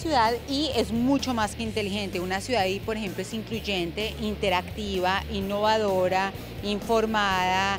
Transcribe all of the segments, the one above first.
ciudad I es mucho más que inteligente. Una ciudad I, por ejemplo, es incluyente, interactiva, innovadora, informada,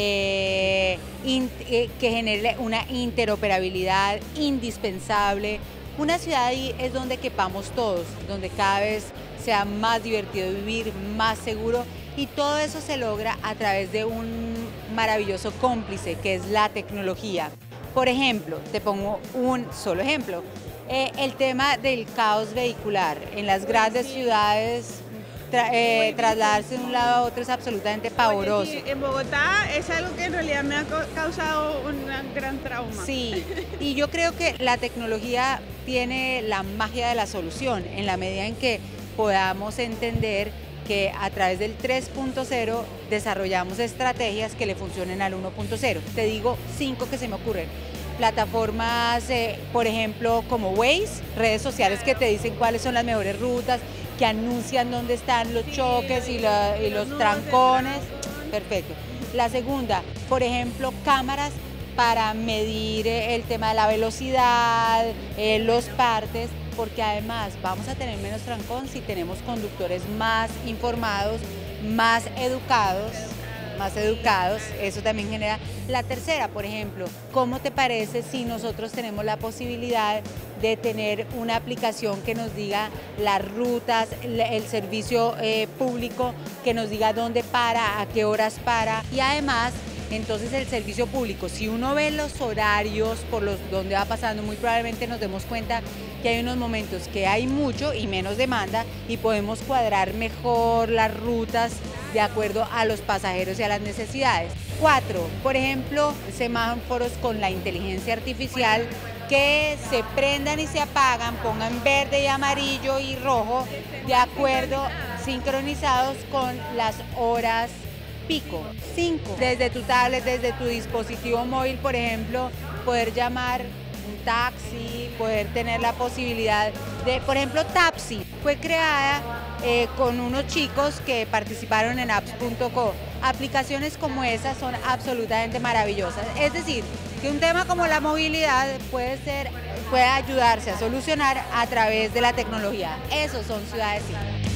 que genere una interoperabilidad indispensable. Una ciudad I es donde quepamos todos, donde cada vez sea más divertido vivir, más seguro, y todo eso se logra a través de un maravilloso cómplice que es la tecnología. Por ejemplo, te pongo un solo ejemplo, el tema del caos vehicular. En las grandes ciudades trasladarse de un lado a otro es absolutamente pavoroso. Oye, sí, en Bogotá es algo que en realidad me ha causado un gran trauma. Sí, y yo creo que la tecnología tiene la magia de la solución, en la medida en que podamos entender que a través del 3.0 desarrollamos estrategias que le funcionen al 1.0. Te digo 5 que se me ocurren. Plataformas, por ejemplo, como Waze, redes sociales que te dicen cuáles son las mejores rutas, que anuncian dónde están los choques y los trancones. Perfecto. La segunda, por ejemplo, cámaras para medir el tema de la velocidad, los partes, porque además vamos a tener menos trancón si tenemos conductores más informados, más educados, eso también genera. La tercera, por ejemplo, ¿cómo te parece si nosotros tenemos la posibilidad de tener una aplicación que nos diga las rutas, el servicio público, que nos diga dónde para, a qué horas para, y además entonces el servicio público, si uno ve los horarios por los donde va pasando, muy probablemente nos demos cuenta que hay unos momentos que hay mucho y menos demanda y podemos cuadrar mejor las rutas de acuerdo a los pasajeros y a las necesidades. 4, por ejemplo, semáforos con la inteligencia artificial que se prendan y se apagan, pongan verde y amarillo y rojo de acuerdo, sincronizados con las horas pico. 5, desde tu tablet, desde tu dispositivo móvil, por ejemplo, poder llamar un taxi, poder tener la posibilidad de, por ejemplo, Tapsi fue creada con unos chicos que participaron en apps.co. Aplicaciones como esas son absolutamente maravillosas. Es decir, que un tema como la movilidad puede ayudarse a solucionar a través de la tecnología. Esos son ciudades I.